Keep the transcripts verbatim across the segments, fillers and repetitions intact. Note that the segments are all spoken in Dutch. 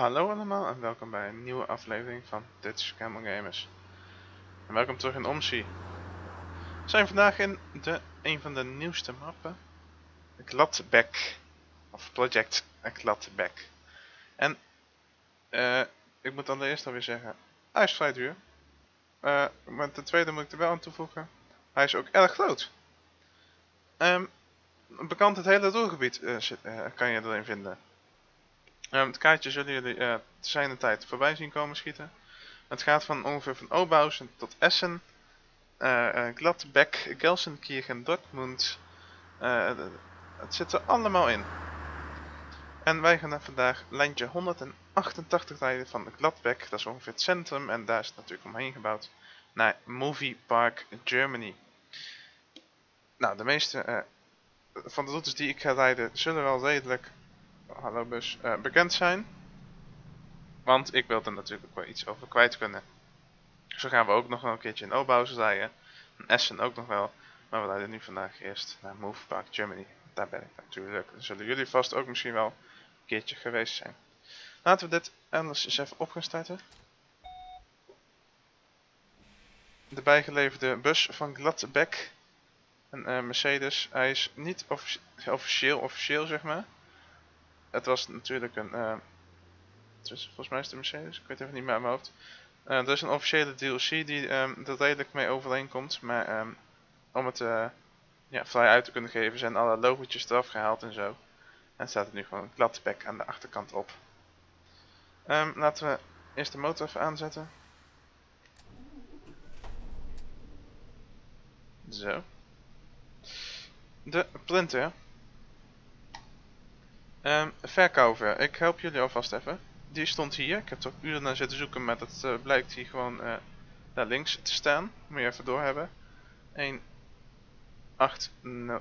Hallo allemaal en welkom bij een nieuwe aflevering van Dutch Camel Gamers. En welkom terug in Omsi. We zijn vandaag in de, een van de nieuwste mappen, Gladbeck, of Project Gladbeck. En uh, ik moet allereerst alweer zeggen, hij is vrij duur. Uh, maar ten tweede moet ik er wel aan toevoegen, hij is ook erg groot. Um, bekend het hele doelgebied uh, zit, uh, kan je erin vinden. Um, het kaartje zullen jullie uh, te zijner tijd voorbij zien komen schieten. Het gaat van ongeveer van Oberhausen tot Essen, uh, uh, Gladbeck, Gelsenkirchen, Dortmund. Uh, het zit er allemaal in. En wij gaan vandaag lijntje honderdachtentachtig rijden van Gladbeck, dat is ongeveer het centrum en daar is het natuurlijk omheen gebouwd, naar Movie Park Germany. Nou, de meeste uh, van de routes die ik ga rijden zullen wel redelijk, hallo bus, uh, bekend zijn. Want ik wil er natuurlijk ook wel iets over kwijt kunnen. Zo gaan we ook nog wel een keertje in Oberhausen rijden. In Essen ook nog wel. Maar we rijden nu vandaag eerst naar Movie Park Germany. Daar ben ik natuurlijk. Dan zullen jullie vast ook misschien wel een keertje geweest zijn. Laten we dit anders eens even op gaan starten. De bijgeleverde bus van Gladbeck. Een uh, Mercedes. Hij is niet offici officieel officieel zeg maar. Het was natuurlijk een... Uh, het is, volgens mij is het een Mercedes. Ik weet even niet meer uit mijn hoofd. Uh, er is een officiële D L C die um, er redelijk mee overeenkomt, maar um, om het uh, ja, vrij uit te kunnen geven zijn alle logotjes eraf gehaald en zo. En staat er nu gewoon Gladbeck aan de achterkant op. Um, laten we eerst de motor even aanzetten. Zo. De printer. Um, verkoper, ik help jullie alvast even. Die stond hier, ik heb er ook uren naar zitten zoeken, maar dat uh, blijkt hier gewoon uh, daar links te staan. Moet je even doorhebben. een acht nul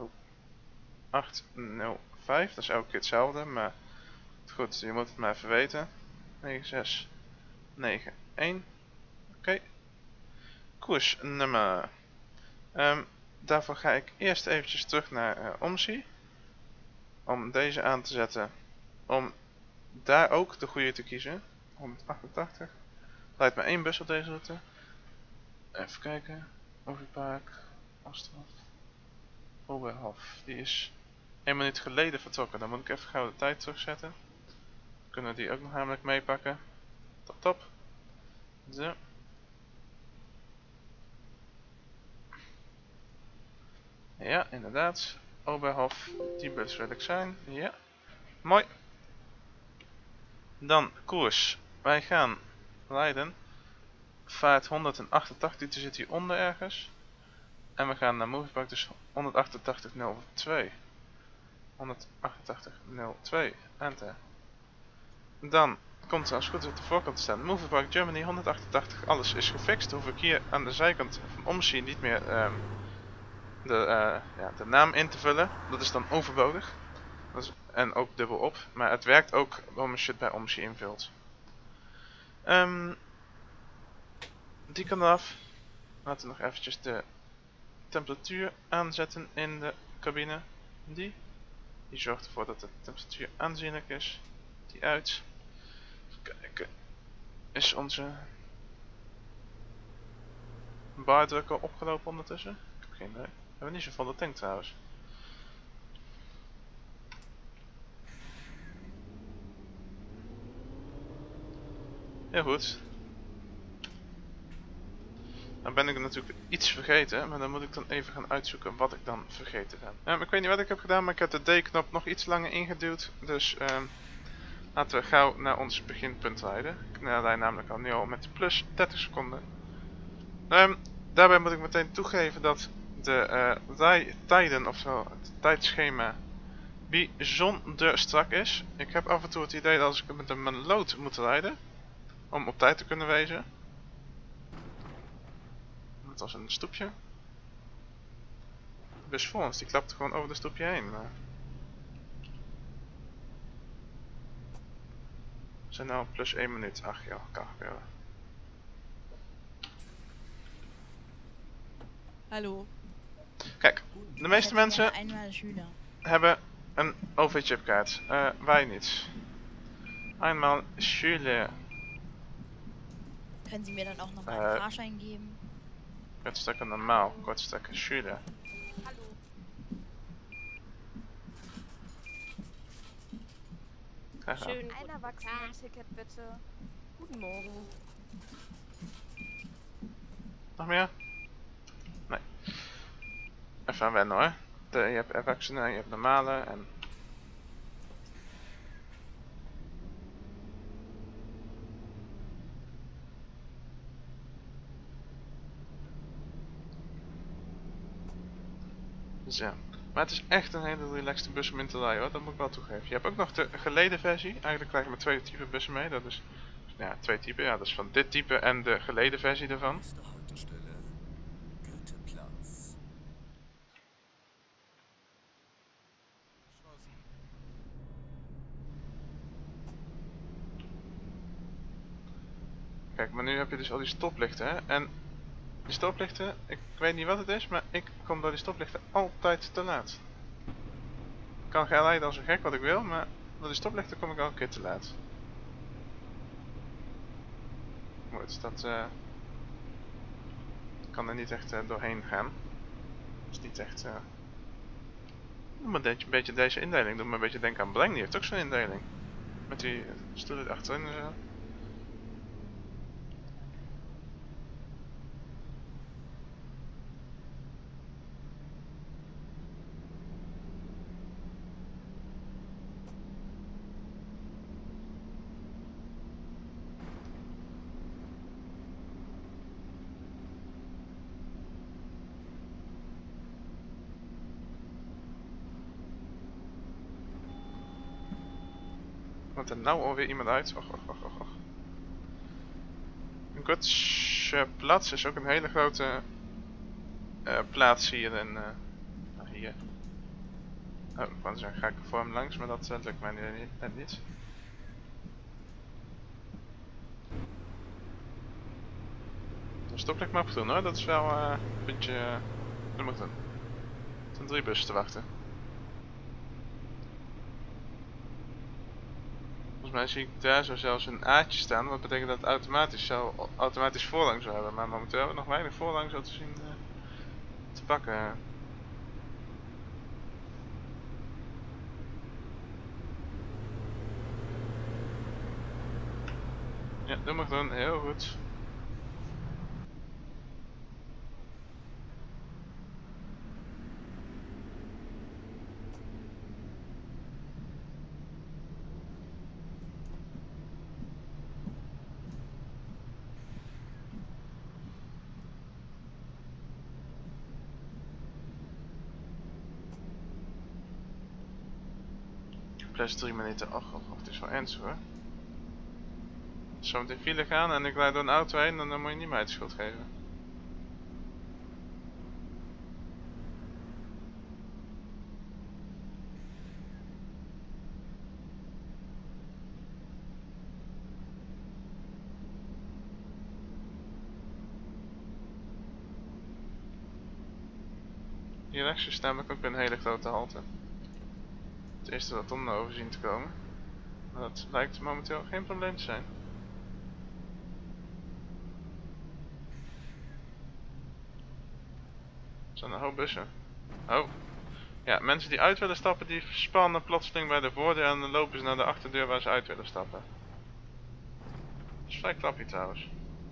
vijf, dat is elke keer hetzelfde, maar goed, je moet het maar even weten. negen zes negen een, oké. Okay. Koersnummer. Um, daarvoor ga ik eerst eventjes terug naar uh, Omsi. Om deze aan te zetten. Om daar ook de goede te kiezen. honderdachtentachtig. Lijkt me één bus op deze route. Even kijken. Overpark. Osterhof. Oberhof. Die is een minuut geleden vertrokken. Dan moet ik even gauw de tijd terugzetten. Dan kunnen we die ook nog namelijk meepakken. Top top. Zo. Ja, inderdaad. Oberhof. Die bus wil ik zijn. Ja. Mooi. Dan koers. Wij gaan rijden. Vaart honderdachtentachtig. Die zit hieronder ergens. En we gaan naar Moviepark. Dus honderdachtentachtig nul twee. honderdachtentachtig nul twee. Enter. Dan komt er als goed op de voorkant te staan. Movie Park Germany honderdachtentachtig. Alles is gefixt. Hoef ik hier aan de zijkant van Omsi niet meer um, de, uh, ja, de naam in te vullen. Dat is dan overbodig. Dat is, en ook dubbel op. Maar het werkt ook als je het bij Omsi invult. Um, die kan eraf. Laten we nog eventjes de temperatuur aanzetten in de cabine. Die. Die zorgt ervoor dat de temperatuur aanzienlijk is. Die uit. Even kijken. Is onze baardruk al opgelopen ondertussen? Ik heb geen idee. We hebben niet zo volle tank trouwens. Heel goed. Dan ben ik natuurlijk iets vergeten, maar dan moet ik dan even gaan uitzoeken wat ik dan vergeten ben. Um, ik weet niet wat ik heb gedaan, maar ik heb de D-knop nog iets langer ingeduwd. Dus um, laten we gauw naar ons beginpunt rijden. Ik rijd namelijk al nu al met plus dertig seconden. Um, daarbij moet ik meteen toegeven dat de uh, rijtijden, ofwel het tijdschema, bijzonder strak is. Ik heb af en toe het idee dat als ik met een lood moet rijden, om op tijd te kunnen wezen. Dat was een stoepje. De bus voor ons, die klapt gewoon over de stoepje heen. Maar... we zijn nu plus één minuut. Ach ja, kan gebeuren. Hallo. Kijk, de meeste mensen hebben een O V-chipkaart. Uh, wij niet. Einmal Schüler. Können Sie mir dann auch nochmal einen Äh, Fahrschein geben? Kurzstrecke normal, Kurzstrecke Schüler. Hallo. Haha. Schön. Ein Erwachsenen-Ticket bitte. Guten Morgen. Nog meer? Nee. Even aan wennen hoor. De, je hebt erwachsenen, je hebt normale en... Dus ja. Maar het is echt een hele relaxte bus om in te rijden hoor, dat moet ik wel toegeven. Je hebt ook nog de geleden versie. Eigenlijk krijg je maar twee typen bussen mee. Dat is, ja, twee typen. Ja, dat is van dit type en de geleden versie ervan. Nächste Haltestelle, Goetheplatz. Kijk, maar nu heb je dus al die stoplichten hè. En die stoplichten, ik weet niet wat het is, maar ik kom door die stoplichten altijd te laat. Ik kan gaan rijden als een gek wat ik wil, maar door die stoplichten kom ik elke keer te laat. Goed, dat uh, kan er niet echt uh, doorheen gaan. Dat is niet echt... Uh... Doe maar een beetje deze indeling, doe me een beetje denken aan Breng, die heeft ook zo'n indeling. Met die stoelen achterin en zo. Komt er nou alweer iemand uit? Och, och, och, och, och. Goetheplatz is ook een hele grote uh, plaats hier in... Uh, nou hier. Oh, ik wou zeggen, ga ik voor hem langs, maar dat uh, lukt mij net niet. Een stoplichtmap doen hoor, dat is wel uh, een beetje... Uh, dat moet doen. Er zijn drie bussen te wachten. Volgens mij zie ik daar zo zelfs een A'tje staan, wat betekent dat het automatisch, zou, automatisch voorrang zou hebben. Maar momenteel hebben we nog weinig voorrang zo te zien uh, te pakken. Ja, dat mag doen, heel goed. Plus drie minuten. Och, och, och, het is wel ernstig hoor. Als we met in file gaan en ik rijd door een auto heen, dan, dan moet je niet mij de schuld geven. Hier rechts is namelijk ook weer een hele grote halte. Het eerste dat om over zien te komen. Maar dat lijkt momenteel geen probleem te zijn. Er zijn een hoop bussen. Oh. Ja, mensen die uit willen stappen, die spannen plotseling bij de voordeur en dan lopen ze naar de achterdeur waar ze uit willen stappen. Dat is vrij klappie trouwens.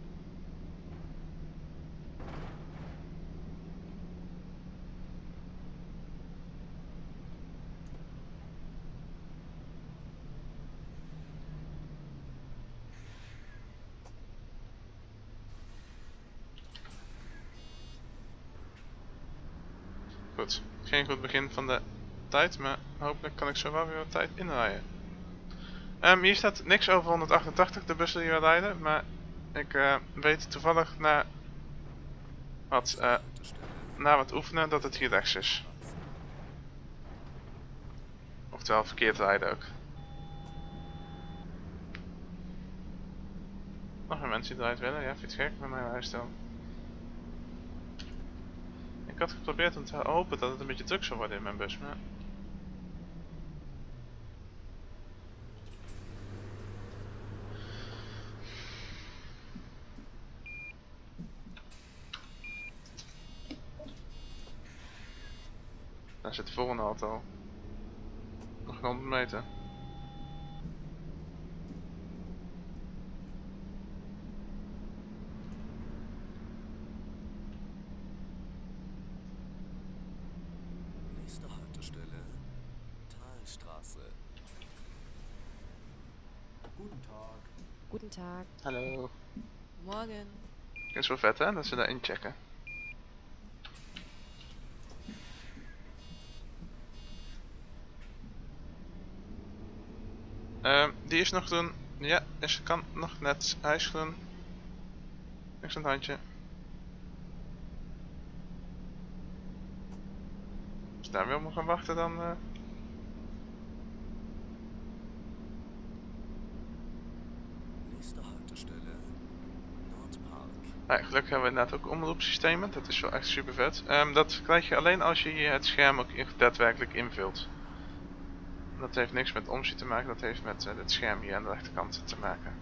Goed, geen goed begin van de tijd, maar hopelijk kan ik zo wel weer wat tijd inrijden. Um, hier staat niks over honderdachtentachtig, de bussen die we rijden, maar ik uh, weet toevallig na wat, uh, na wat oefenen dat het hier rechts is. Oftewel verkeerd rijden ook. Nog meer mensen die eruit willen, ja, vind je het gek met mijn rijstijl. Ik had geprobeerd om te hopen dat het een beetje druk zou worden in mijn bus, maar... daar zit de volgende auto al. Nog honderd meter. Nächste Haltestelle, Talstraße. Guten Tag. Guten Tag. Hallo. Morgen. Dat is wel vet hè, dat ze daar inchecken. Ehm, die is nog groen. Ja, is, kan nog net. Hij is groen. Niks aan het handje. Als je daar wil moet gaan wachten dan... Uh... Nächste Haltestelle, Nordpark. Nou, gelukkig hebben we inderdaad ook omroepsystemen. Dat is wel echt super vet. Um, dat krijg je alleen als je het scherm ook daadwerkelijk invult. Dat heeft niks met omzie te maken, dat heeft met uh, het scherm hier aan de rechterkant te maken.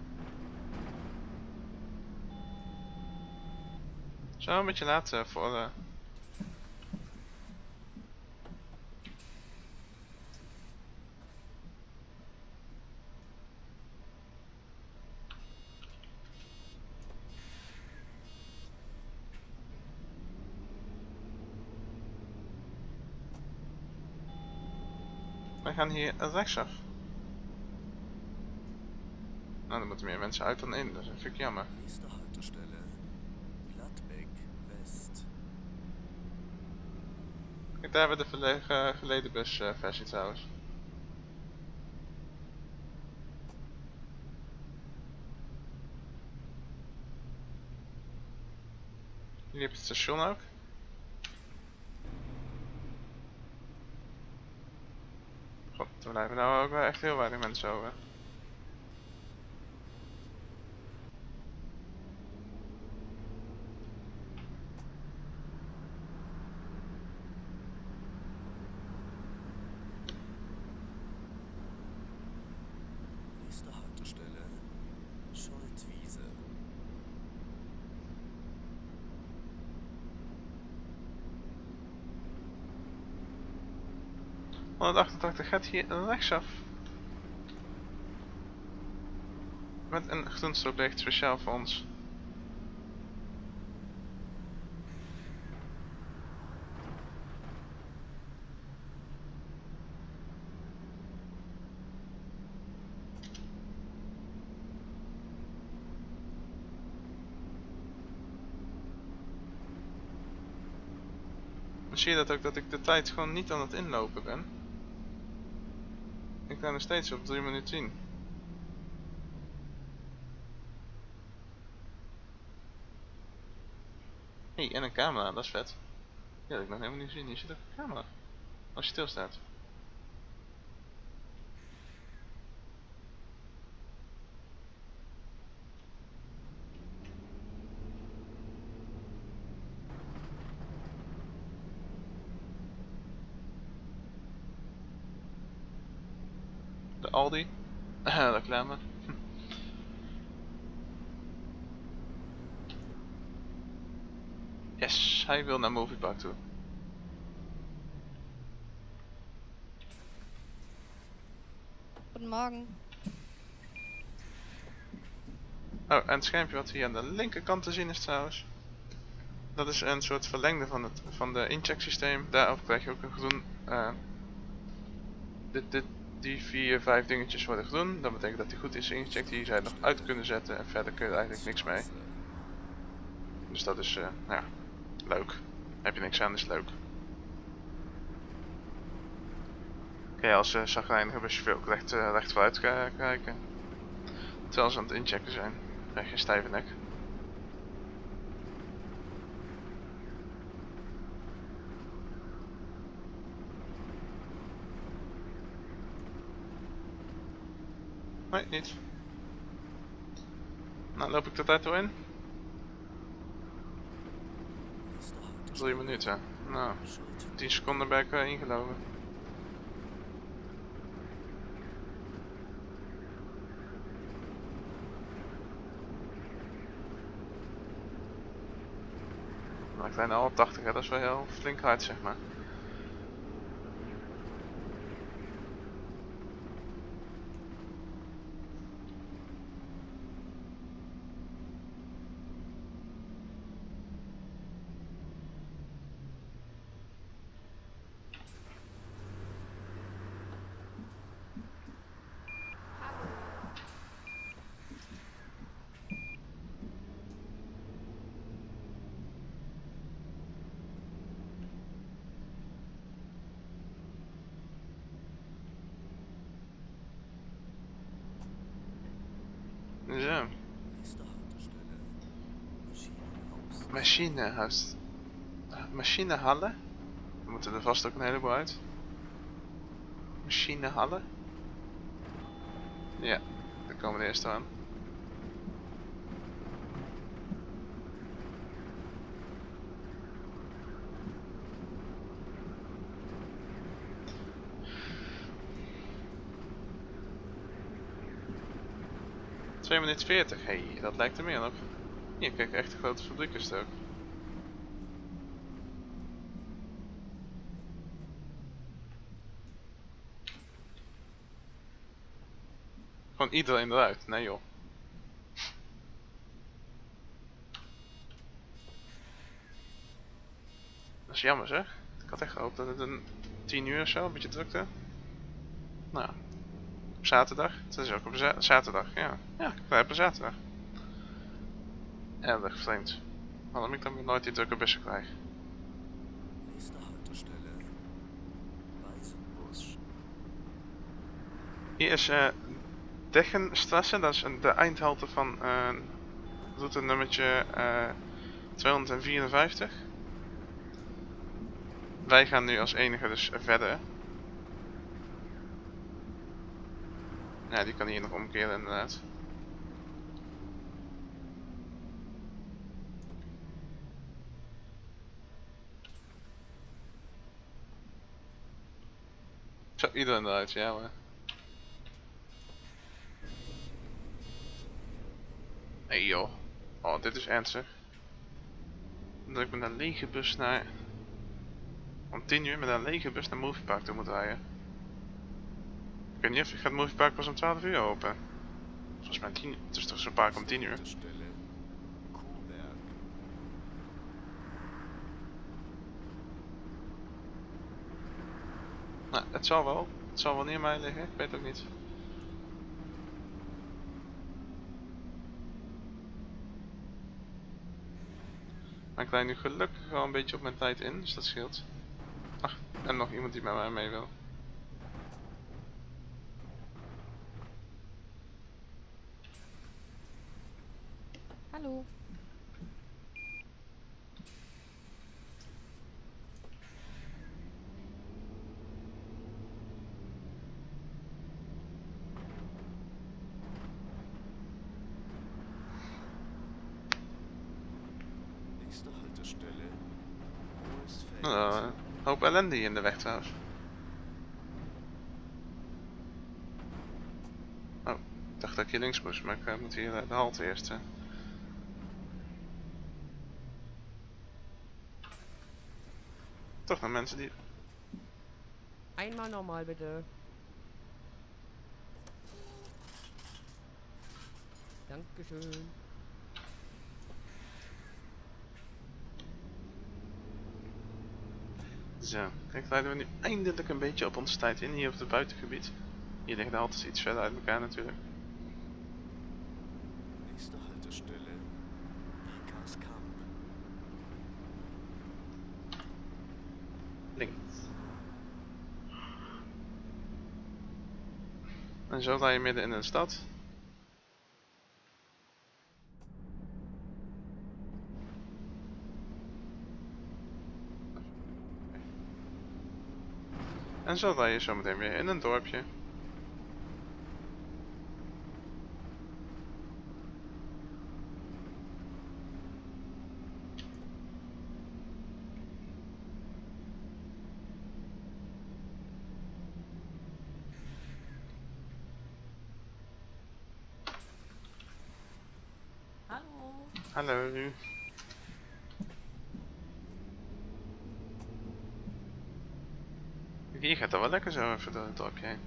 Zo, een beetje laat uh, voor... Uh... We gaan hier rechtsaf. Nou, er moeten meer mensen uit dan in, dat vind ik jammer. Nächste Haltestelle, Gladbeck West. Kijk, daar hebben we de verlegen geleden bus uh, versie trouwens. Hier heb je het station ook. God, er blijven nou ook wel echt heel weinig mensen over. Nächste Haltestelle, Scholtwiese. honderdachtentachtig gaat hier rechtsaf. Met een groen stoplicht speciaal voor ons. Dan zie je dat ook, dat ik de tijd gewoon niet aan het inlopen ben. Ik ben nog steeds op drie minuten tien. Hé, hey, en een camera, dat is vet. Ja, dat heb ik nog helemaal niet gezien. Hier zit ook een camera. Als je stilstaat. De Aldi. Reclame. Yes, hij wil naar Moviepark toe. Guten Morgen. Oh, en het schermpje wat hier aan de linkerkant te zien is trouwens. Dat is een soort verlengde van het van de incheck systeem. Daarop krijg je ook een groen. Uh, dit, dit, die vier, vijf dingetjes worden groen. Dat betekent dat hij goed is ingecheckt. Hier zou je nog uit kunnen zetten en verder kun je er eigenlijk niks mee. Dus dat is uh, nou ja, leuk. Heb je niks aan, is leuk. Kun je als uh, zagrijnige buschauffeur ook recht, uh, recht vooruit kijken. Terwijl ze aan het inchecken zijn. Dan krijg je een stijve nek. Nee, niet. Nou, loop ik de tijd door in? Drie minuten. Nou, tien seconden ben ik uh, ingelopen. Nou, ik ben al tachtig, hè? Dat is wel heel flink hard, zeg maar. Machinehuis. Machinehallen. Er moeten er vast ook een heleboel uit. Machinehallen. Ja, daar komen de eerste aan. twee minuten veertig, hé, hey, dat lijkt er meer op. Hier, kijk, echt een grote fabriek is het ook. Gewoon iedereen eruit, nee joh. Dat is jammer zeg. Ik had echt gehoopt dat het een tien uur of zo, een beetje drukte. Nou, op zaterdag. Het is ook op za zaterdag, ja. Ja, ik blijf op zaterdag. Erg vreemd. Waarom ik dan nooit die drukke bussen krijg. Nächste Haltestelle. Weißenbusch. Hier is uh, Deggenstrasse, dat is de eindhalte van uh, route nummertje uh, tweehonderdvierenvijftig. Wij gaan nu als enige dus verder. Ja, die kan hier nog omkeren inderdaad. Zo, iedereen eruit, ja maar. Hey joh. Oh, dit is ernstig. Dat ik met een lege bus naar... Om tien uur met een lege bus naar Moviepark toe moet rijden. Ik weet niet of gaat Moviepark pas om twaalf uur open. Volgens mij tien, het is toch zo'n park om tien uur. Haltestelle. Kuhberg. Nou, het zal wel. Het zal wel neer mij liggen, ik weet het ook niet. Maar ik rijd nu gelukkig wel een beetje op mijn tijd in, dus dat scheelt. Ach, en nog iemand die met mij mee wil. Hallo. Nächste Haltestelle. Hohesfeld. Nou, een hoop ellende hier in de weg trouwens. Oh, ik dacht dat ik hier links moest, maar ik uh, moet hier uh, de halte eerst. Uh. Toch nog mensen die... Einmal normal bitte. Dankeschön. Zo, kijk, rijden we nu eindelijk een beetje op onze tijd in hier op het buitengebied. Hier liggen de haltes iets verder uit elkaar natuurlijk. Nächste Haltestelle. Biekerskamp. Links. En zo rij je midden in een stad. En zo rij je zometeen weer in een dorpje. Hallo. Hallo. Hier gaat dat wel lekker zo even door het dorpje heen.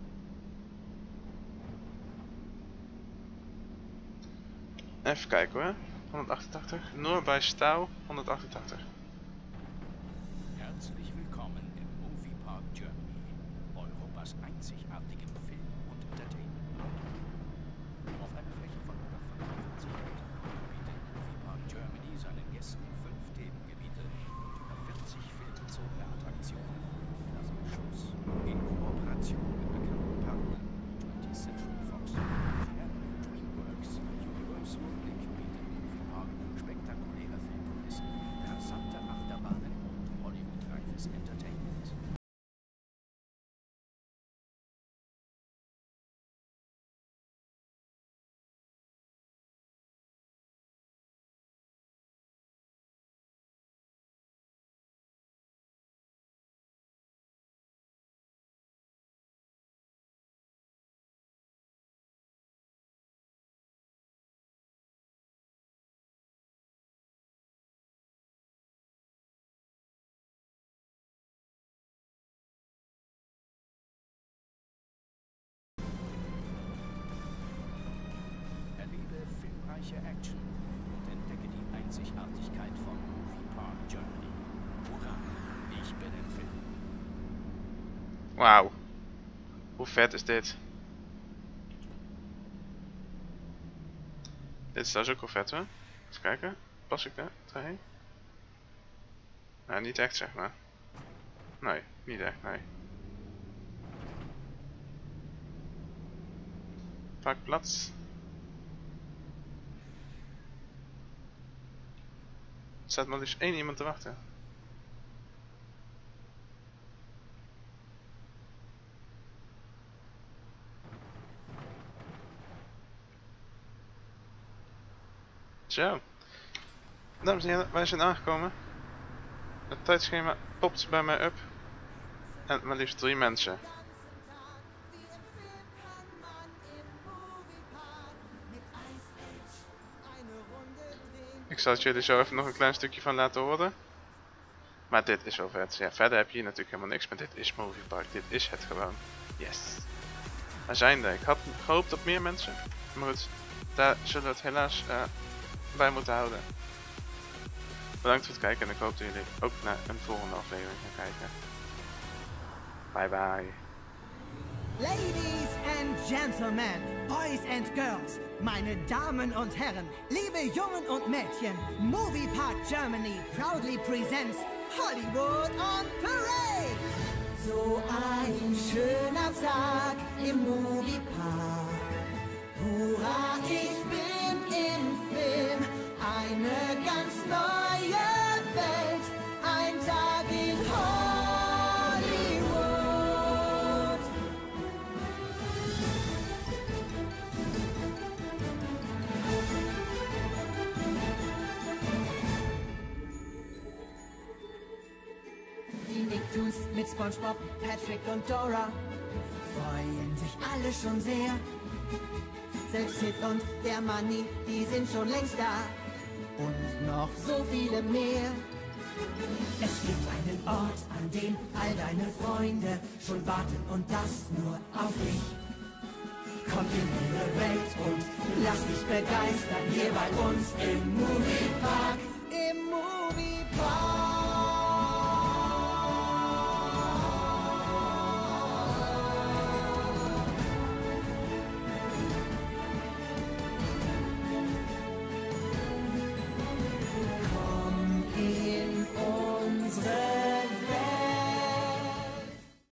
Even kijken hoor. honderdachtentachtig. Noor bij Stouw. honderdachtentachtig. Herzlich willkommen im Movie Park Germany, Europas einzigartigem Film- und Entertainment-Park. Auf einer Fläche von hundertfünfundvierzig Hektar bietet Movie Park Germany seinen Gästen fünf Themengebiete und über vierzig filmbezogene Attraktionen. Das Shows in Kooperation mit bekannten Partnern wie twentieth Century Fox, Fiat, DreamWorks, Universal und Link bietet Movie Park spektakuläre Filme unvergleichliche Action und entdecke die Einzigartigkeit von Movie Park Germany. Hurra, ich bin im Film. Wauw. Hoe vet is dit? Dit is trouwens ook wel vet hoor. Eens kijken. Pas ik daar heen? Nou, niet echt zeg maar. Nee, niet echt, nee. Parkplaats. Er staat maar liefst één iemand te wachten. Zo. Dames en heren, wij zijn aangekomen. Het tijdschema popt bij mij op. En maar liefst drie mensen. Ik zal het jullie zo even nog een klein stukje van laten horen. Maar dit is wel vet. Ja, verder heb je hier natuurlijk helemaal niks. Maar dit is Movie Park. Dit is het gewoon. Yes. Daar zijn er. Ik had gehoopt op meer mensen. Maar goed, daar zullen we het helaas uh, bij moeten houden. Bedankt voor het kijken en ik hoop dat jullie ook naar een volgende aflevering gaan kijken. Bye bye. Ladies and Gentlemen, Boys and Girls, meine Damen und Herren, liebe Jungen und Mädchen, Movie Park Germany proudly presents Hollywood on Parade! So ein schöner Tag im Movie Park. Hurra, ich bin im Film, eine ganz neue Welt, ein Tag in Hollywood. Die Nicktoons mit SpongeBob, Patrick und Dora freuen sich alle schon sehr. Selbst Sid und der Manni, die sind schon längst da. Und noch so viele mehr. Es gibt einen Ort, an dem all deine Freunde schon warten und das nur auf dich. Komm in ihre Welt und lass dich begeistern hier bei uns im Movie Park.